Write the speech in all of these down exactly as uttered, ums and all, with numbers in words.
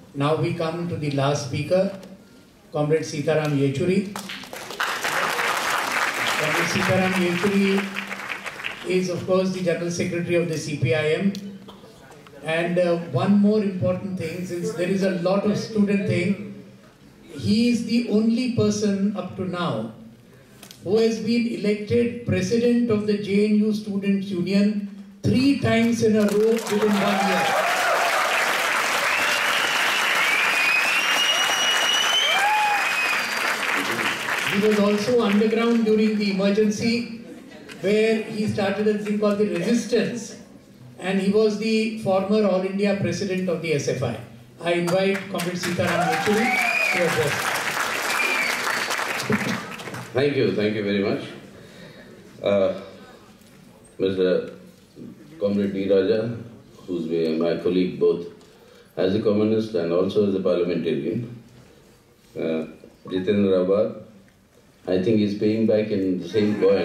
Now we come to the last speaker, Comrade Sitaram Yechury. Comrade Sitaram Yechury is, of course, the General Secretary of the C P I M. And uh, one more important thing, since there is a lot of student thing, he is the only person up to now who has been elected President of the J N U Students' Union three times in a row within one year. He was also underground during the emergency, where he started a thing called the Resistance, and he was the former All India President of the S F I. I invite Comrade Sitaram Yechury to address. Thank you, thank you very much. Uh, Mister Comrade D. Raja, who's my colleague both as a communist and also as a parliamentarian. Uh, Jitendra Abad, I think he's paying back in the same coin.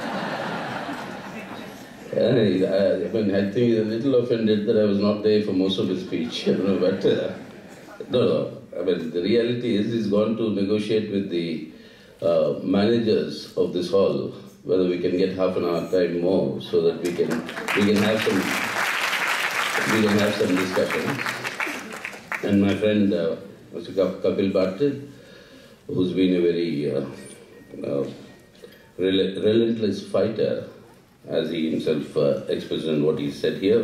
I, I mean, I think he's a little offended that I was not there for most of his speech. You know, but uh, no, no. I mean, the reality is he's gone to negotiate with the uh, managers of this hall whether we can get half an hour time more so that we can we can have some we can have some discussions. And my friend uh, Mister Kapil Bhatt, who's been a very uh, uh, rel relentless fighter, as he himself uh, expressed in what he said here.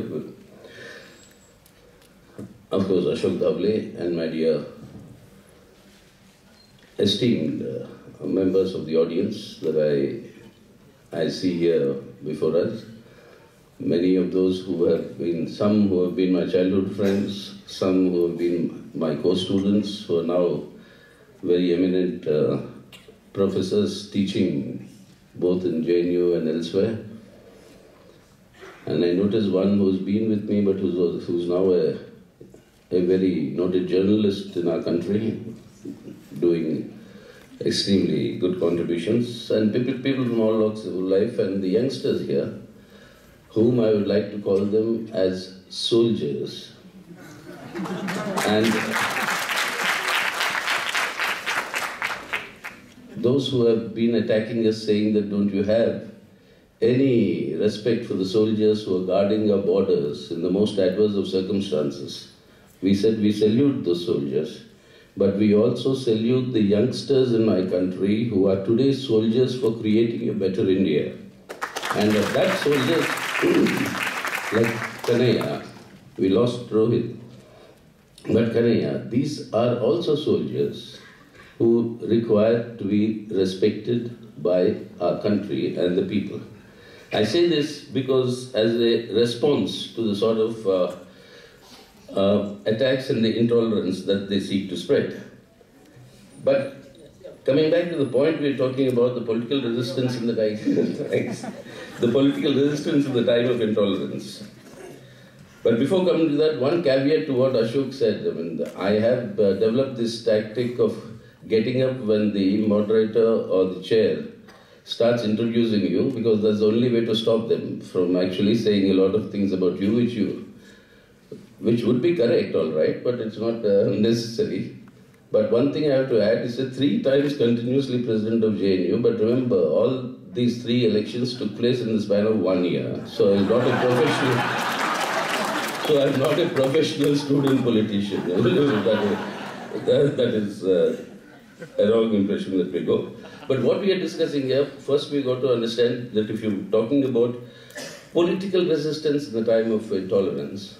Of course, Ashok Dable and my dear esteemed uh, members of the audience that I, I see here before us. Many of those who have been, some who have been my childhood friends, some who have been my co-students, who are now very eminent uh, professors teaching both in J N U and elsewhere. And I noticed one who's been with me, but who's, who's now a, a very noted journalist in our country, doing extremely good contributions. And people, people from all walks of life, and the youngsters here, whom I would like to call them as soldiers. And those who have been attacking us, saying that don't you have any respect for the soldiers who are guarding our borders in the most adverse of circumstances. We said we salute those soldiers, but we also salute the youngsters in my country who are today soldiers for creating a better India. And of that soldiers, like Kanaya, we lost Rohit, but Kanaya, these are also soldiers who require to be respected by our country and the people. I say this because as a response to the sort of uh, uh, attacks and the intolerance that they seek to spread. But coming back to the point, we're talking about the political resistance in the time, the political resistance in the time of intolerance. But before coming to that, one caveat to what Ashok said. I mean, I have uh, developed this tactic of getting up when the moderator or the chair starts introducing you, because that's the only way to stop them from actually saying a lot of things about you, which you, which would be correct, all right, but it's not uh, necessary. But one thing I have to add is that three times continuously president of J N U, but remember, all these three elections took place in the span of one year. So I'm not a professional, so I'm not a professional student politician. that, that, that is uh, a wrong impression that we go. But what we are discussing here, first we got to understand that if you're talking about political resistance in the time of intolerance,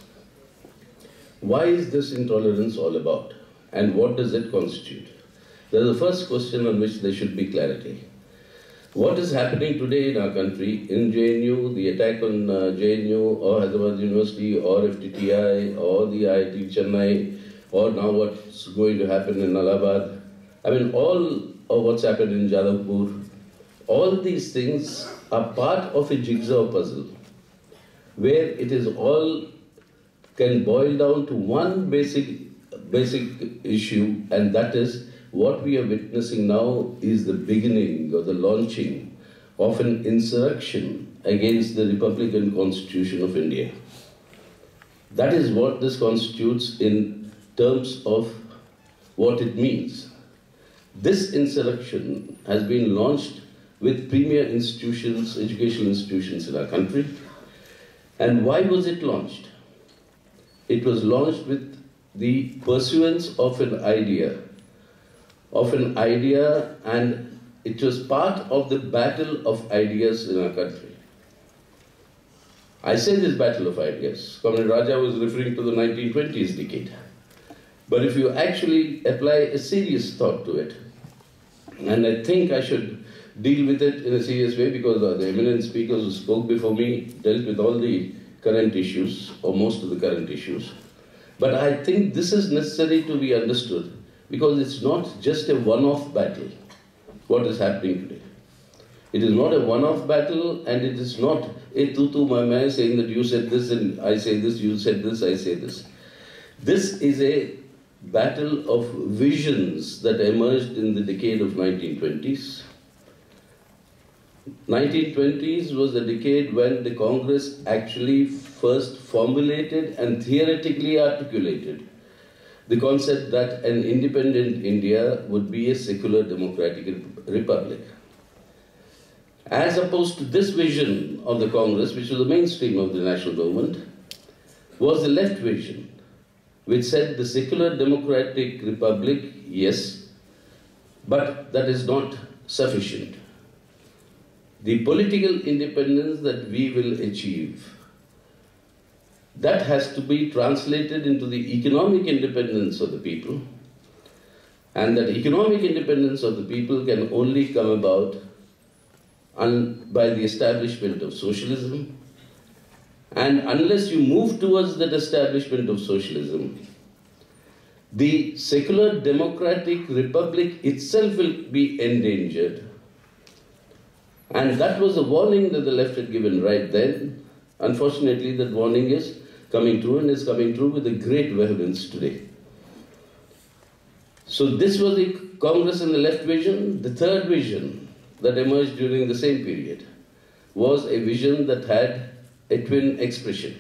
why is this intolerance all about? And what does it constitute? That is the first question on which there should be clarity. What is happening today in our country, in J N U, the attack on uh, J N U or Hyderabad University or F T T I or the I I T Chennai, or now what's going to happen in Allahabad, I mean, all of what's happened in Jadavpur, all these things are part of a jigsaw puzzle, where it is all can boil down to one basic, basic issue, and that is what we are witnessing now is the beginning or the launching of an insurrection against the Republican Constitution of India. That is what this constitutes in terms of what it means. This insurrection has been launched with premier institutions, educational institutions in our country. And why was it launched? It was launched with the pursuance of an idea, of an idea, and it was part of the battle of ideas in our country. I say this battle of ideas. Comrade Raja was referring to the nineteen twenties decade. But if you actually apply a serious thought to it, and I think I should deal with it in a serious way because the eminent speakers who spoke before me dealt with all the current issues, or most of the current issues. But I think this is necessary to be understood because it's not just a one-off battle, what is happening today. It is not a one-off battle, and it is not a tutu mama saying that you said this and I say this, you said this, I say this. This is a battle of visions that emerged in the decade of nineteen twenties. nineteen twenties was the decade when the Congress actually first formulated and theoretically articulated the concept that an independent India would be a secular democratic republic. As opposed to this vision of the Congress, which was the mainstream of the national movement, was the left vision, which said the secular democratic republic, yes, but that is not sufficient. The political independence that we will achieve, that has to be translated into the economic independence of the people, and that economic independence of the people can only come about by the establishment of socialism. And unless you move towards that establishment of socialism, the secular democratic republic itself will be endangered. And that was a warning that the left had given right then. Unfortunately, that warning is coming true, and is coming true with a great vehemence today. So this was the Congress and the left vision. The third vision that emerged during the same period was a vision that had a twin expression.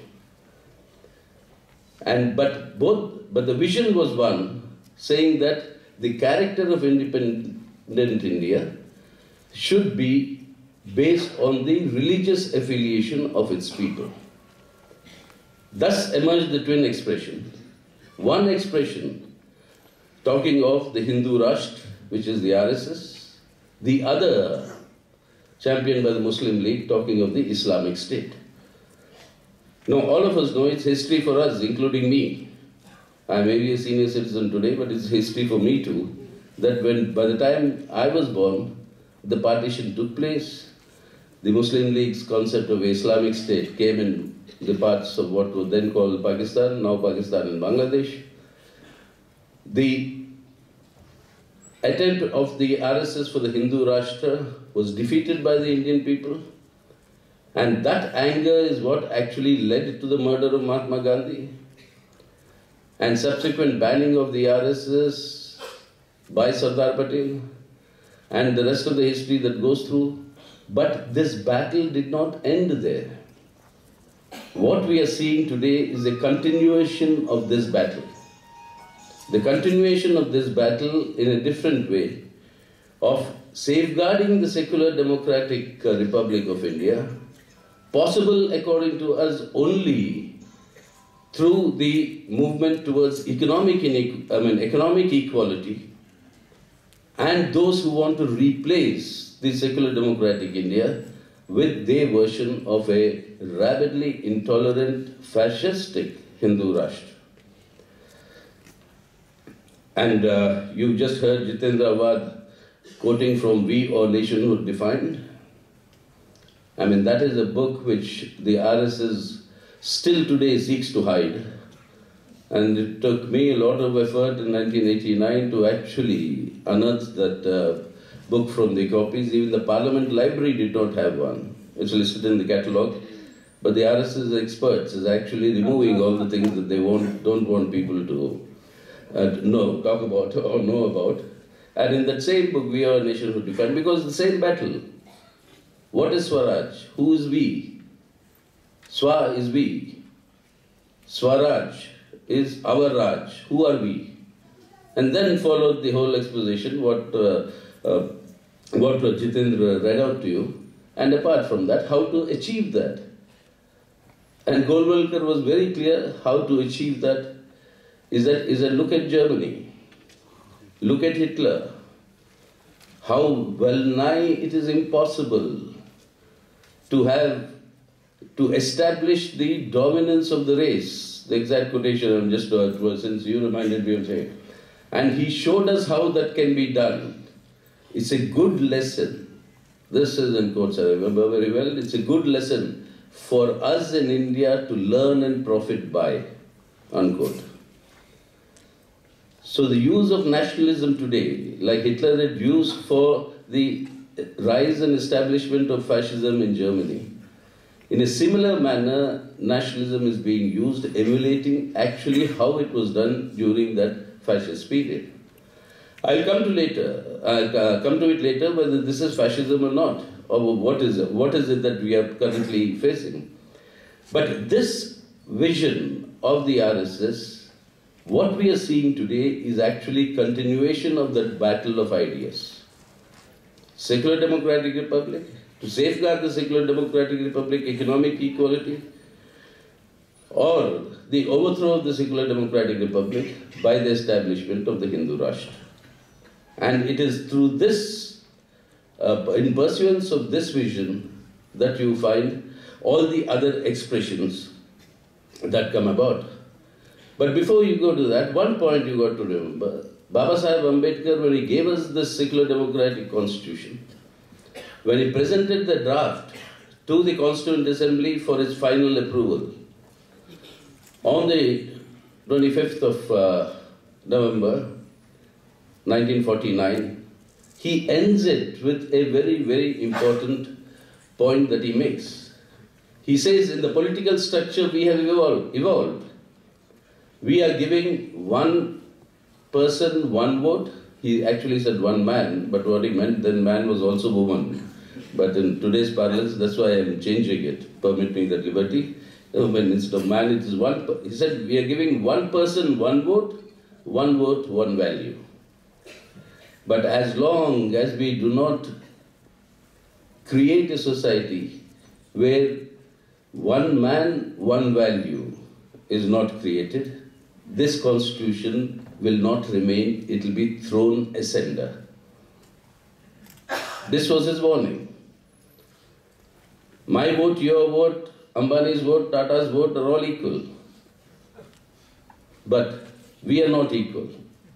And but both, but the vision was one saying that the character of independent India should be based on the religious affiliation of its people. Thus emerged the twin expression. One expression talking of the Hindu Rashtra, which is the R S S, the other championed by the Muslim League, talking of the Islamic State. Now, all of us know it's history for us, including me. I may be a senior citizen today, but it's history for me too, that when, by the time I was born, the partition took place. The Muslim League's concept of Islamic State came in the parts of what was then called Pakistan, now Pakistan and Bangladesh. The attempt of the R S S for the Hindu Rashtra was defeated by the Indian people. And that anger is what actually led to the murder of Mahatma Gandhi and subsequent banning of the R S S by Sardar Patel and the rest of the history that goes through. But this battle did not end there. What we are seeing today is a continuation of this battle. The continuation of this battle in a different way of safeguarding the secular democratic uh, Republic of India, possible according to us only through the movement towards economic, I mean, economic equality, and those who want to replace the secular democratic India with their version of a rabidly intolerant, fascistic Hindu Rashtra. And uh, you just heard Jitendra Awad quoting from We or Nationhood Defined. I mean, that is a book which the R S S still today seeks to hide. And it took me a lot of effort in nineteen eighty-nine to actually unearth that uh, book from the copies. Even the Parliament Library did not have one. It's listed in the catalogue. But the R S S experts is actually removing all the things that they want, don't want people to uh, know, talk about or know about. And in that same book, We Are a Nationhood Defined, because the same battle. What is Swaraj? Who is we? Swa is we. Swaraj is our Raj. Who are we? And then followed the whole exposition, what, uh, uh, what Jitendra read out to you. And apart from that, how to achieve that. And Golwalkar was very clear how to achieve that. Is that, is that look at Germany. Look at Hitler. How well nigh it is impossible to have, to establish the dominance of the race. The exact quotation I'm just, uh, since you reminded me of saying. And he showed us how that can be done. It's a good lesson. This is in quotes I remember very well. It's a good lesson for us in India to learn and profit by, unquote. So the use of nationalism today, like Hitler had used for the rise and establishment of fascism in Germany, in a similar manner, nationalism is being used, emulating actually how it was done during that fascist period. I'll come to later. I'll uh, come to it later whether this is fascism or not, or what is it? What is it that we are currently facing? But this vision of the R S S, what we are seeing today is actually continuation of that battle of ideas. Secular democratic republic, to safeguard the secular democratic republic, economic equality, or the overthrow of the secular democratic republic by the establishment of the Hindu Rashtra. And it is through this, uh, in pursuance of this vision, that you find all the other expressions that come about. But before you go to that, one point you got to remember, Baba Sahib Ambedkar, when he gave us the secular democratic constitution, when he presented the draft to the Constituent Assembly for its final approval, on the twenty-fifth of uh, November nineteen forty-nine, he ends it with a very, very important point that he makes. He says, in the political structure we have evolved, evolved. We are giving one person, one vote. He actually said one man, but what he meant then man was also woman. But in today's parlance, that's why I am changing it. Permit me that liberty. When instead of man, it is one. He said, we are giving one person, one vote, one vote, one value. But as long as we do not create a society where one man, one value is not created, this constitution will not remain, it will be thrown asunder. This was his warning. My vote, your vote, Ambani's vote, Tata's vote are all equal. But we are not equal.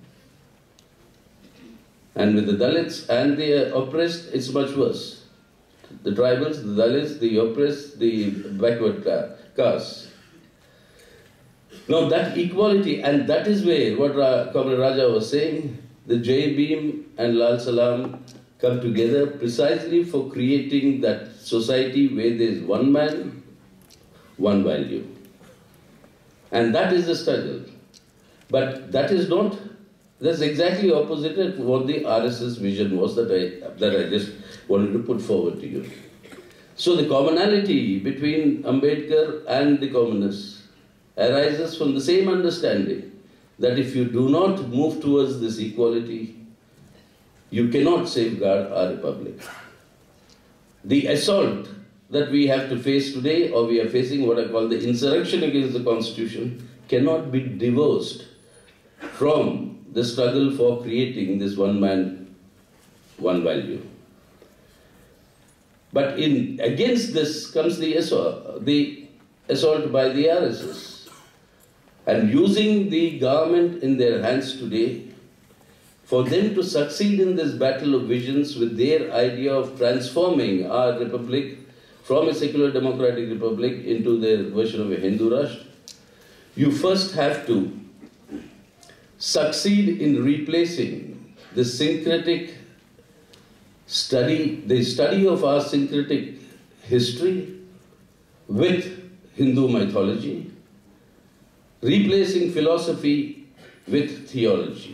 And with the Dalits and the oppressed, it's much worse. The tribals, the Dalits, the oppressed, the backward castes. Now that equality, and that is where, what Ra Comrade Raja was saying, the Jai Bhim and Lal Salam come together precisely for creating that society where there is one man, one value. And that is the struggle. But that is not, that's exactly opposite of what the R S S vision was that I, that I just wanted to put forward to you. So the commonality between Ambedkar and the communists arises from the same understanding that if you do not move towards this equality, you cannot safeguard our republic. The assault that we have to face today, or we are facing what I call the insurrection against the constitution, cannot be divorced from the struggle for creating this one man, one value. But in, against this comes the assault, the assault by the R S S. And using the government in their hands today, for them to succeed in this battle of visions with their idea of transforming our republic from a secular democratic republic into their version of a Hindu Rashtra, you first have to succeed in replacing the syncretic study, the study of our syncretic history with Hindu mythology, replacing philosophy with theology.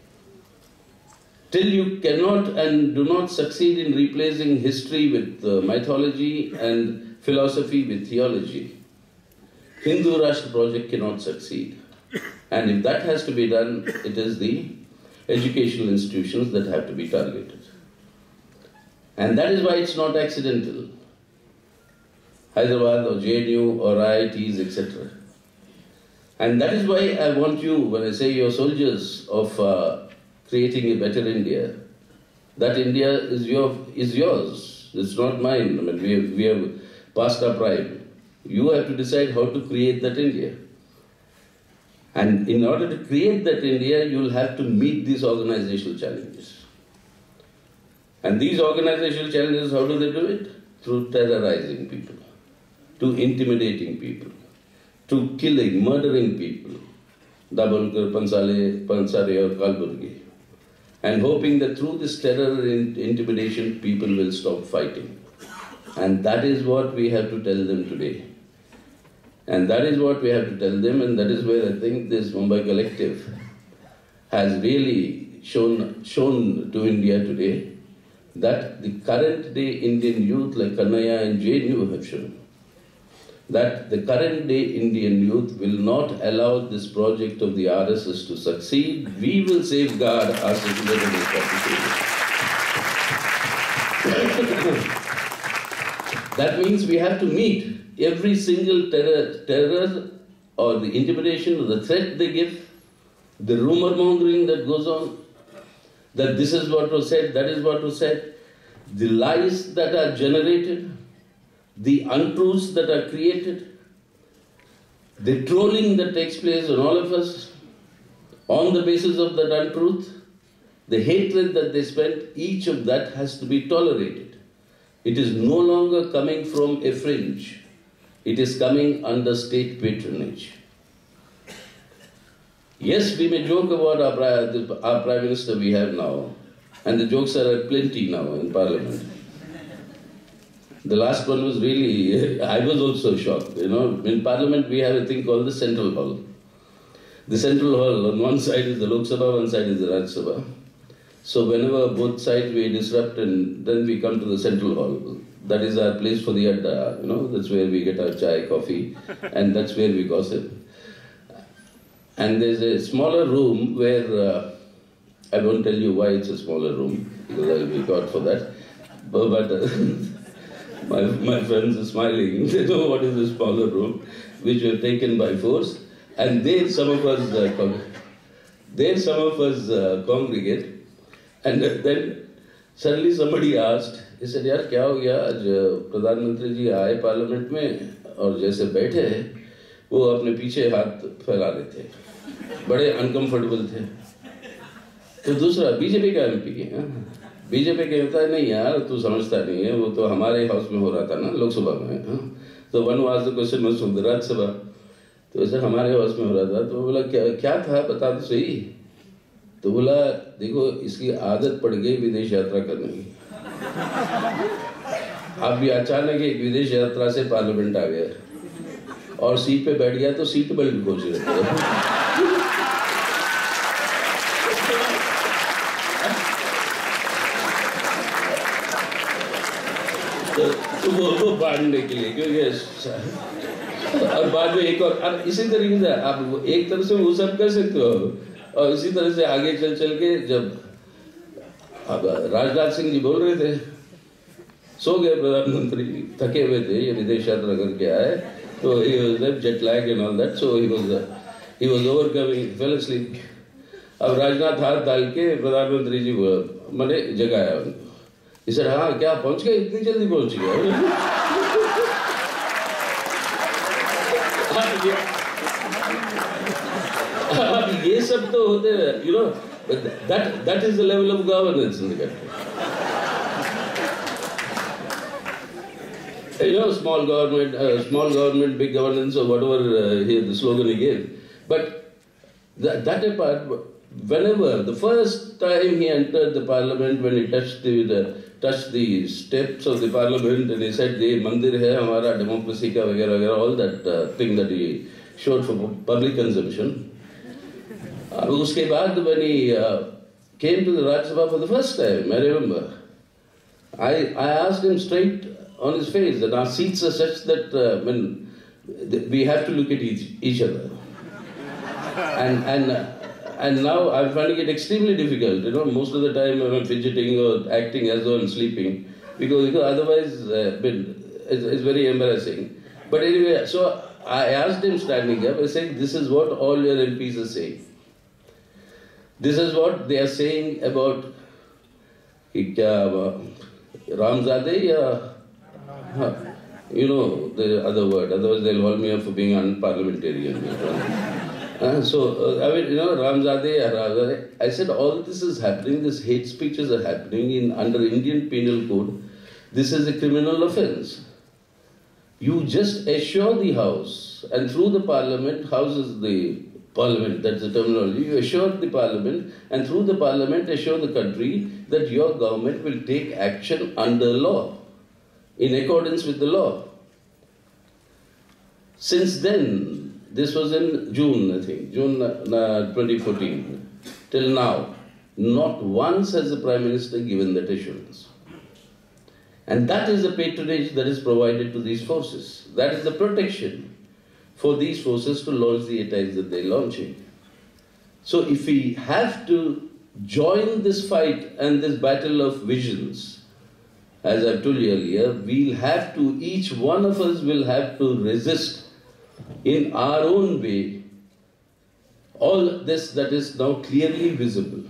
Till you cannot and do not succeed in replacing history with uh, mythology and philosophy with theology, Hindu Rashtra project cannot succeed. And if that has to be done, it is the educational institutions that have to be targeted. And that is why it's not accidental. Hyderabad or J N U or I I Ts, et cetera. And that is why I want you, when I say you're soldiers of uh, creating a better India, that India is, your, is yours. It's not mine. I mean, we have, we have passed our prime. You have to decide how to create that India. And in order to create that India, you'll have to meet these organizational challenges. And these organizational challenges, how do they do it? Through terrorizing people, to intimidating people, to killing, murdering people, Dabholkar, Pansale, Pansare or Kalburgi, and hoping that through this terror and intimidation, people will stop fighting. And that is what we have to tell them today. And that is what we have to tell them, and that is where I think this Mumbai Collective has really shown, shown to India today that the current day Indian youth like Kannaya and J N U have shown that the current day Indian youth will not allow this project of the R S S to succeed. We will safeguard our secular democratic. That means we have to meet every single terror, terror or the intimidation or the threat they give, the rumor mongering that goes on, that this is what was said, that is what was said, the lies that are generated, the untruths that are created, the trolling that takes place on all of us on the basis of that untruth, the hatred that they spend, each of that has to be tolerated. It is no longer coming from a fringe. It is coming under state patronage. Yes, we may joke about our, our Prime Minister we have now, and the jokes are plenty now in Parliament. The last one was really, I was also shocked. You know, in Parliament we have a thing called the Central Hall. The Central Hall, on one side is the Lok Sabha, one side is the Rajya Sabha. So whenever both sides we disrupt, and then we come to the Central Hall. That is our place for the adda, you know, that's where we get our chai, coffee, and that's where we gossip. And there's a smaller room where, uh, I won't tell you why it's a smaller room, because I will be caught for that. But, but uh, my, my friends are smiling, they know what is the smaller room, which were taken by force. And there some of us, uh, con there some of us uh, congregate. And then suddenly somebody asked, he said, यार क्या हो गया आज प्रधानमंत्री जी आए parliament में और जैसे बैठे वो अपने पीछे हाथ फैला रहे थे, बड़े अनकंफर्टेबल थे. तो दूसरा बीजेपी का एमपी है, बीजेपी के होता है नहीं यार तू समझता नहीं है, वो तो हमारे हाउस में हो रहा था ना लोकसभा में. तो one was the question was from the Rajya Sabha, तो ऐसे हमारे हाउस में हो रहा था. तो बोला क्या क्या था बता तो सही. तो बोला देखो इसकी आदत पड़ गई विदेश यात्रा करने की. अब ये अचानक एक विदेश यात्रा से पार्लियामेंट आ गया और सीट पे बैठ गया तो सीट बेल्ट खोज रहे थे. तो वो वो बांटने के लिए, क्योंकि और बाद में एक और इसी तरीके से आप एक तरह से वो सब कर सकते हो. और इसी तरह से आगे चल चल के जब अब राजनाथ सिंह जी बोल रहे थे, सो गए प्रधानमंत्री, थके हुए थे, ये विदेश यात्रा करके आए, तो he was left jet lag and all that, so he was uh, he was overcoming, fell asleep. अब राजनाथ हाथ डाल के प्रधानमंत्री जी मैंने जगाया उनको. he said, हाँ क्या पहुंच गए, इतनी जल्दी पहुंच गया. अब ये सब तो होते हैं, you know, that that is the level of governance in the country. You know, small government, uh, small government, big governance, or whatever uh, he, the slogan he gave. But that, that apart, whenever the first time he entered the parliament, when he touched the, the touched the steps of the parliament, and he said, "The mandir hai hamara democracy ka वगैरह वगैरह," all that uh, thing that he showed for public consumption. Uh, उसके बाद when he uh, came to the Rajya Sabha for the first time, I remember, I I asked him straight on his face that our seats are such that uh, when we have to look at each, each other. and, and, and now I'm finding it extremely difficult. You know, most of the time I'm fidgeting or acting as though I'm sleeping, because, because otherwise uh, it's, it's very embarrassing. But anyway, so I asked him standing up, I said, this is what all your M Ps are saying. This is what they are saying about Ramzadeh, uh, you know, the other word, otherwise they'll hold me up for being unparliamentarian. uh, so, uh, I mean, you know, Ramzadeh, Ramzadeh, I said all this is happening, this hate speeches are happening in under Indian Penal Code. This is a criminal offence. You just assure the House, and through the Parliament, House is the Parliament, that's the terminology, you assure the Parliament, and through the Parliament assure the country that your government will take action under law, in accordance with the law. Since then, this was in June, I think, June uh, twenty fourteen, till now, not once has the Prime Minister given that assurance. And that is the patronage that is provided to these forces. That is the protection for these forces to launch the attacks that they are launching. So if we have to join this fight and this battle of visions, as I've told you earlier, we'll have to, each one of us will have to resist in our own way all this that is now clearly visible.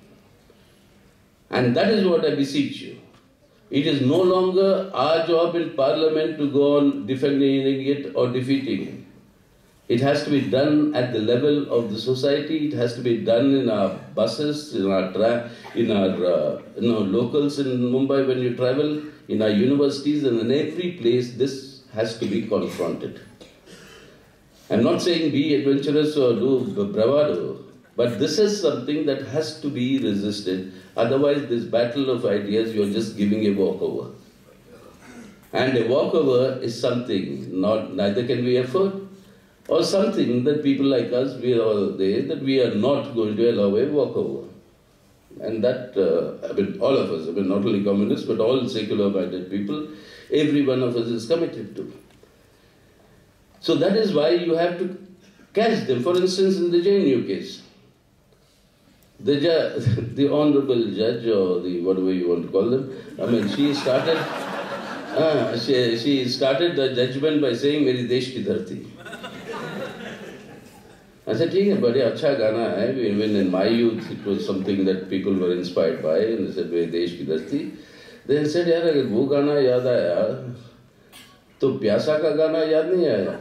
And that is what I beseech you. It is no longer our job in Parliament to go on defending it or defeating it. It has to be done at the level of the society. It has to be done in our buses, in our tra in our uh, you know, locals in Mumbai when you travel, in our universities, and in every place. This has to be confronted. I'm not saying be adventurous or do bravado, but this is something that has to be resisted. Otherwise, this battle of ideas, you're just giving a walkover. And a walkover is something, not neither can we afford, or something that people like us, we are all there, that we are not going to allow a walkover. And that, uh, I mean, all of us, I mean, not only communists, but all secular-minded people, every one of us is committed to. So that is why you have to catch them. For instance, in the J N U case, the, ju the honorable judge, or the whatever you want to call them, I mean, she started, uh, she, she started the judgment by saying, "Meri desh ki dharti." I said, "ठीक है, बड़े अच्छा गाना है." Even in my youth, it was something that people were inspired by, and they said, "मेरे देश की धरती." They said, "यार, अगर वो गाना याद आया, तो प्यासा का गाना याद नहीं आया?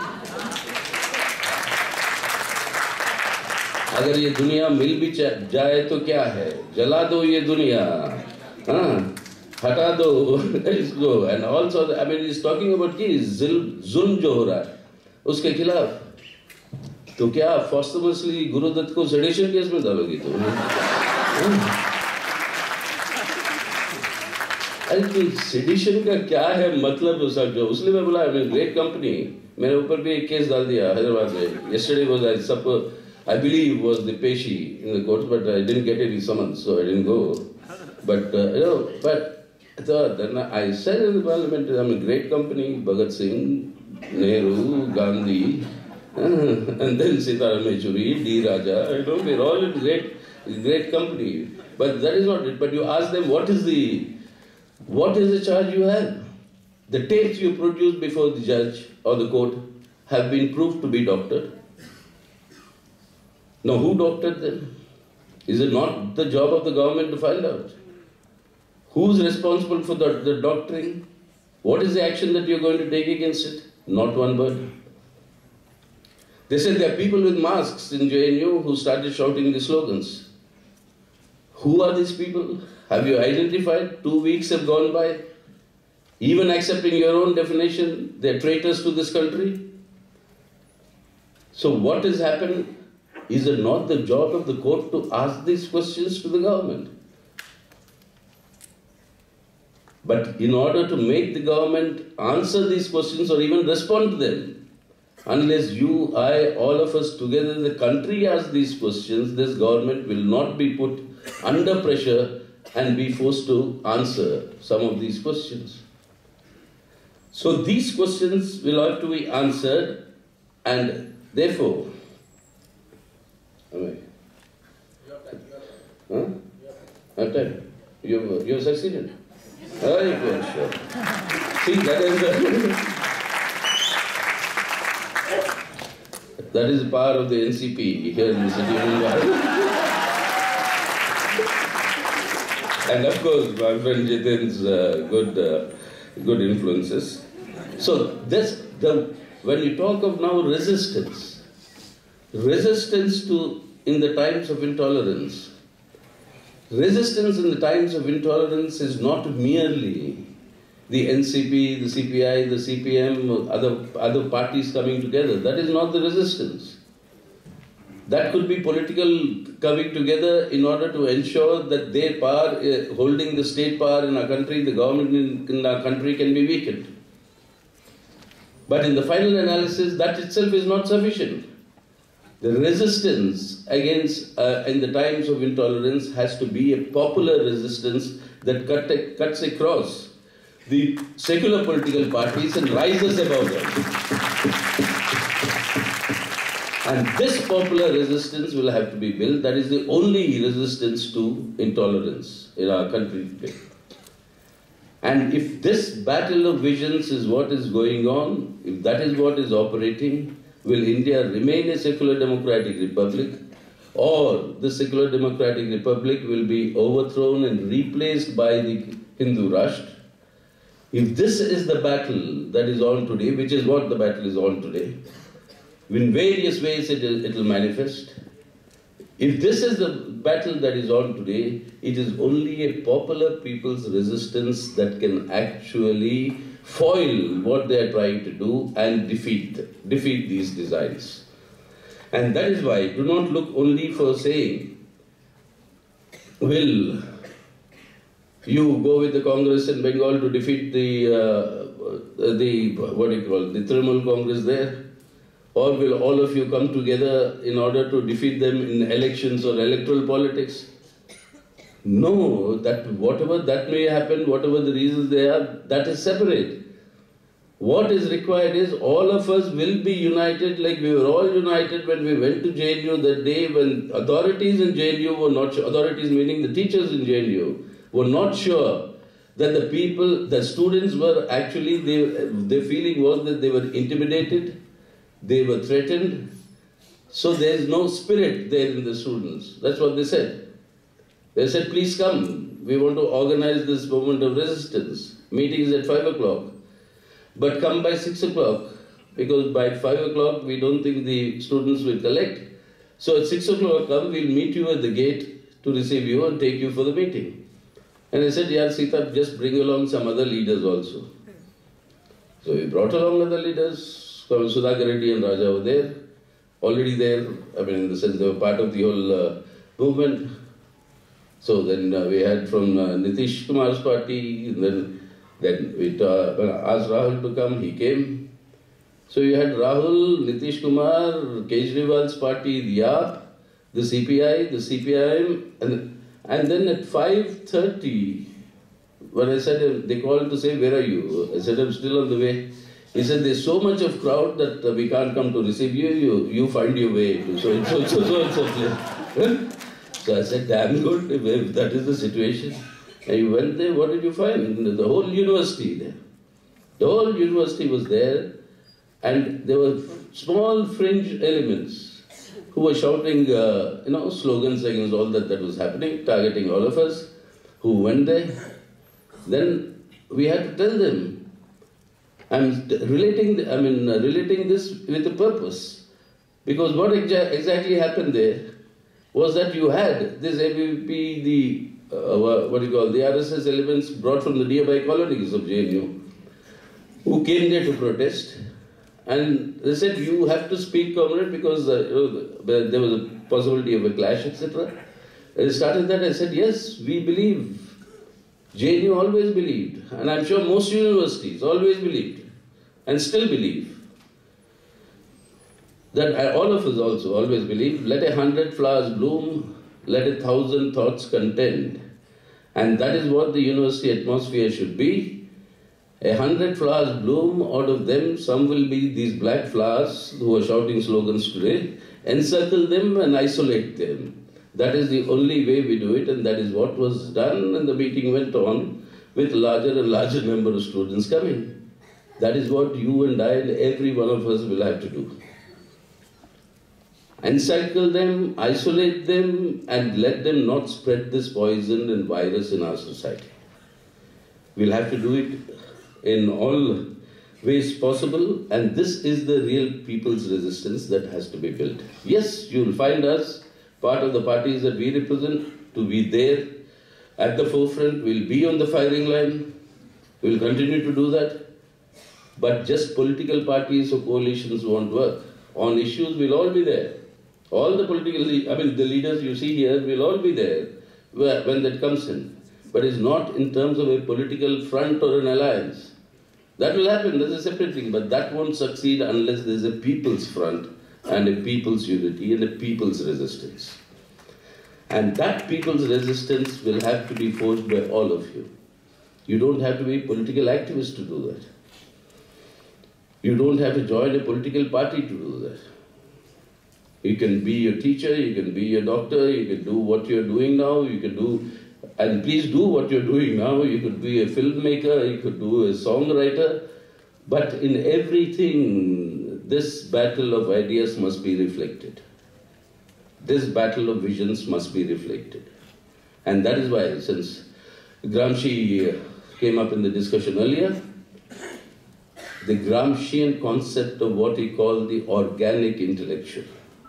अगर ये दुनिया मिल भी जाए तो क्या है? जला दो ये दुनिया, हाँ, हटा दो इसको." And also, I mean, he's talking about कि जुल्म जो हो रहा है, उसके खिलाफ. तो क्या posthumously गुरुदत्त को सेडिशन केस में डालोगी तो? अरे सेडिशन का क्या है मतलब उसका जो उसलिए मैं बोला, I mean, great company, मेरे ऊपर भी एक केस डाल दिया हैदराबाद में. Yesterday was I suppose I believe was the peshi in the court, but I didn't get any summons, so I didn't go. But uh, you know, but so then I said in the parliament, I'm a great company, Bhagat Singh, Nehru, Gandhi. And then Sitaram, Yechury, D. Raja, you know, we're all in great, great company. But that is not it. But you ask them, what is the, what is the charge you have? The tapes you produced before the judge or the court have been proved to be doctored. Now, who doctored them? Is it not the job of the government to find out? Who's responsible for the, the doctoring? What is the action that you're going to take against it? Not one word. They said there are people with masks in J N U who started shouting the slogans. Who are these people? Have you identified? Two weeks have gone by. Even accepting your own definition, they're traitors to this country. So what has happened? Is it not the job of the court to ask these questions to the government? But in order to make the government answer these questions or even respond to them, unless you, I, all of us together in the country ask these questions, this government will not be put under pressure and be forced to answer some of these questions. So these questions will have to be answered, and therefore, Am I? Huh? I have time. You you have succeeded. Very good, sure. See, that is the, that is the power of the N C P here in the city of Mumbai. And of course, my friend Jitin's uh, good, uh, good influences. So this, the, when you talk of now resistance, resistance to in the times of intolerance, resistance in the times of intolerance is not merely the N C P, the C P I, the C P M, other, other parties coming together. That is not the resistance. That could be political coming together in order to ensure that their power, uh, holding the state power in our country, the government in, in our country can be weakened. But in the final analysis, that itself is not sufficient. The resistance against, uh, in the times of intolerance, has to be a popular resistance that cut, cuts across the secular political parties and rises above them. And this popular resistance will have to be built. That is the only resistance to intolerance in our country today. And if this battle of visions is what is going on, if that is what is operating, will India remain a secular democratic republic, or the secular democratic republic will be overthrown and replaced by the Hindu Rashtra? If this is the battle that is on today, which is what the battle is on today, in various ways it it will manifest. If this is the battle that is on today, it is only a popular people's resistance that can actually foil what they are trying to do and defeat, defeat these designs. And that is why, do not look only for saying, will you go with the Congress in Bengal to defeat the, uh, the what do you call it, the Trinamool Congress there? Or will all of you come together in order to defeat them in elections or electoral politics? No, that whatever that may happen, whatever the reasons they are, that is separate. What is required is all of us will be united like we were all united when we went to J N U that day, when authorities in J N U were not sure, authorities meaning the teachers in J N U, were not sure that the people, the students were actually, they, their feeling was that they were intimidated, they were threatened, so there is no spirit there in the students. That's what they said. They said, please come, we want to organize this movement of resistance. Meetings at five o'clock. But come by six o'clock, because by five o'clock we don't think the students will collect. So at six o'clock come, we'll meet you at the gate to receive you and take you for the meeting. And I said, yeah, Sita, just bring along some other leaders also. So we brought along other leaders. Sudhakar Reddy and Raja were there, already there, I mean in the sense they were part of the whole uh, movement. So then uh, we had from uh, Nitish Kumar's party, and then, then we uh, asked Rahul to come, he came. So you had Rahul, Nitish Kumar, Kejriwal's party, the A A P, the C P I, the C P I M, and, and then at five thirty, when I said, they called to say, where are you? I said, I'm still on the way. He said, there's so much of crowd that uh, we can't come to receive you, you, you find your way to so and so, so, so and so place. So I said, damn good, if, if that is the situation. And you went there, what did you find? The whole university there. The whole university was there, and there were small fringe elements who were shouting, uh, you know, slogans against all that that was happening, targeting all of us, who went there. Then we had to tell them, I'm relating, I mean, uh, relating this with a purpose. Because what exa exactly happened there was that you had this A B P, the, uh, what do you call, the R S S elements brought from the nearby colonies of J N U, who came there to protest. And they said, you have to speak, comrade, because uh, you know, there was a possibility of a clash, et cetera. I started that, I said, yes, we believe. J N U always believed, and I'm sure most universities always believed, and still believe, that all of us also always believe, let a hundred flowers bloom, let a thousand thoughts contend. And that is what the university atmosphere should be. A hundred flowers bloom, out of them some will be these black flowers who are shouting slogans today, encircle them and isolate them. That is the only way we do it, and that is what was done, and the meeting went on with larger and larger number of students coming. That is what you and I and every one of us will have to do. Encircle them, isolate them, and let them not spread this poison and virus in our society. We'll have to do it in all ways possible, and this is the real people's resistance that has to be built. Yes, you'll find us, part of the parties that we represent, to be there at the forefront. We'll be on the firing line. We'll continue to do that. But just political parties or coalitions won't work. On issues, we'll all be there. All the political, I mean, the leaders you see here will all be there when that comes in. But it's not in terms of a political front or an alliance. That will happen, that's a separate thing, but that won't succeed unless there's a people's front and a people's unity and a people's resistance. And that people's resistance will have to be forged by all of you. You don't have to be a political activist to do that. You don't have to join a political party to do that. You can be a teacher, you can be a doctor, you can do what you're doing now, you can do, and please do what you're doing now. You could be a filmmaker, you could do a songwriter, but in everything, this battle of ideas must be reflected. This battle of visions must be reflected. And that is why, since Gramsci came up in the discussion earlier, the Gramscian concept of what he called the organic intellectual.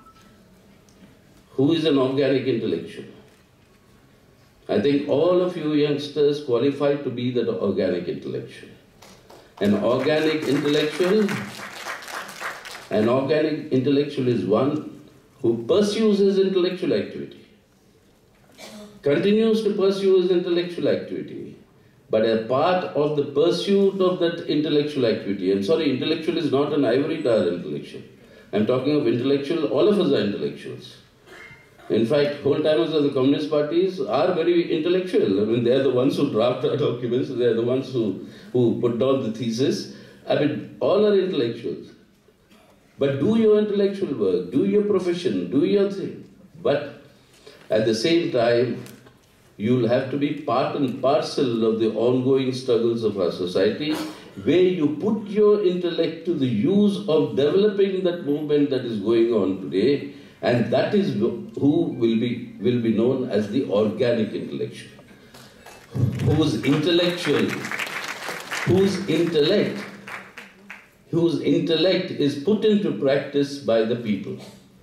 Who is an organic intellectual? I think all of you youngsters qualify to be that organic intellectual. An organic intellectual, an organic intellectual is one who pursues his intellectual activity, continues to pursue his intellectual activity, but a part of the pursuit of that intellectual activity, and sorry, intellectual is not an ivory tower intellectual. I'm talking of intellectual, all of us are intellectuals. In fact, whole-timers of the communist parties are very intellectual. I mean, they are the ones who draft our documents, they are the ones who, who put down the thesis. I mean, all are intellectuals. But do your intellectual work, do your profession, do your thing. But at the same time, you'll have to be part and parcel of the ongoing struggles of our society, where you put your intellect to the use of developing that movement that is going on today. And that is who will be, will be known as the organic intellectual. Whose intellectual, whose intellect, whose intellect is put into practice by the people.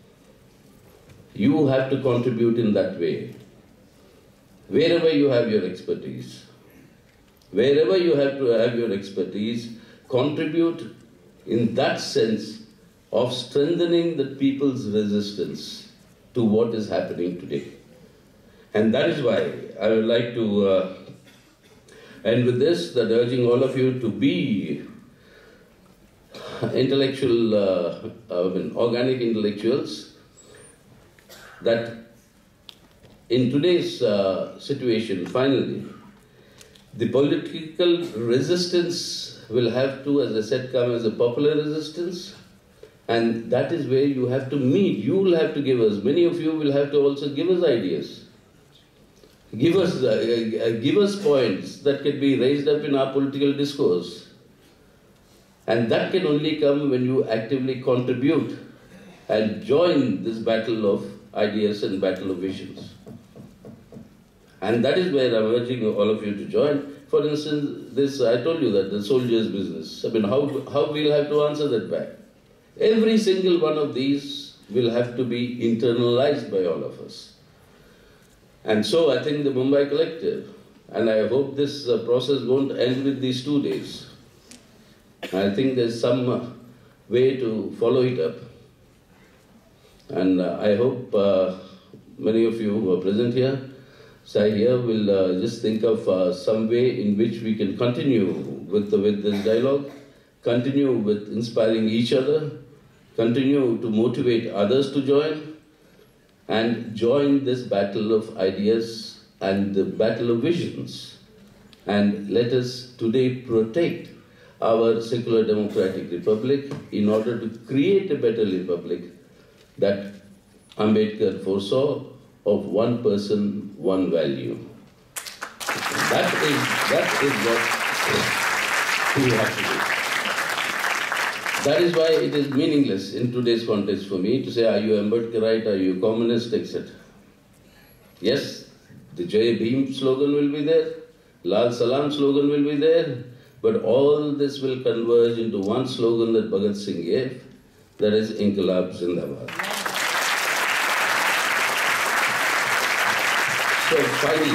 You have to contribute in that way. Wherever you have your expertise, wherever you have to have your expertise, contribute in that sense of strengthening the people's resistance to what is happening today. And that is why I would like to uh, end with this, that urging all of you to be intellectual, uh, I mean, organic intellectuals, that in today's uh, situation, finally, the political resistance will have to, as I said, come as a popular resistance. And that is where you have to meet. You will have to give us, many of you will have to also give us ideas. Give us, uh, give us points that can be raised up in our political discourse. And that can only come when you actively contribute and join this battle of ideas and battle of visions. And that is where I'm urging all of you to join. For instance, this, I told you that the soldier's business. I mean, how, how we'll have to answer that back? Every single one of these will have to be internalized by all of us. And so I think the Mumbai Collective, and I hope this uh, process won't end with these two days. I think there's some uh, way to follow it up. And uh, I hope uh, many of you who are present here, Sai here, will uh, just think of uh, some way in which we can continue with, the, with this dialogue, continue with inspiring each other, continue to motivate others to join, and join this battle of ideas and the battle of visions. And let us today protect our secular democratic republic in order to create a better republic that Ambedkar foresaw of one person, one value. That is, that is what we have to do. That is why it is meaningless in today's context for me to say, are you Ambedkarite, are you communist, et cetera. Yes, the Jai Bhim slogan will be there, Lal Salam slogan will be there, but all this will converge into one slogan that Bhagat Singh gave, that is Inquilab Zindabad. So finally,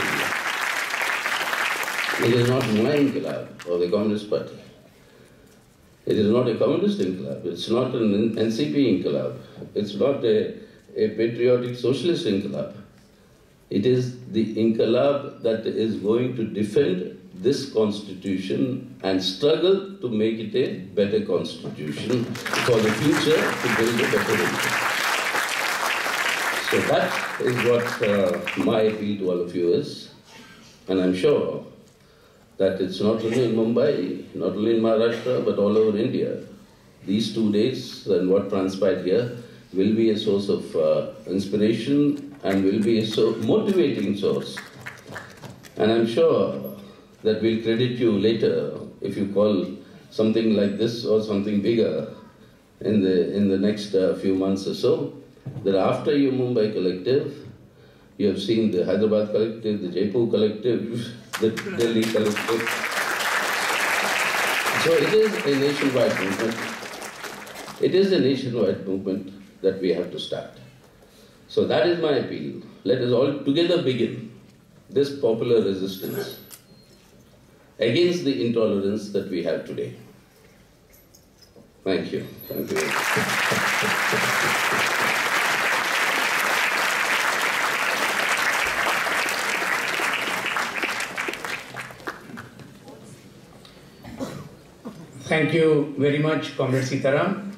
it is not my Inquilab or the Communist Party. It is not a communist Inquilab. It's not an N C P Inquilab. It's not a, a patriotic socialist Inquilab. It is the Inquilab that is going to defend this constitution and struggle to make it a better constitution for the future, to build a better India. So that is what uh, my appeal to all of you is. And I'm sure that it's not only in Mumbai, not only in Maharashtra, but all over India. These two days and what transpired here will be a source of uh, inspiration and will be a so motivating source. And I'm sure that we'll credit you later if you call something like this or something bigger in the, in the next uh, few months or so, that after your Mumbai collective, you have seen the Hyderabad collective, the Jaipur collective, the Delhi collective. So it is a nationwide movement. It is a nationwide movement that we have to start. So that is my appeal. Let us all together begin this popular resistance against the intolerance that we have today. Thank you. Thank you. Thank you very much, Comrade Sitaram.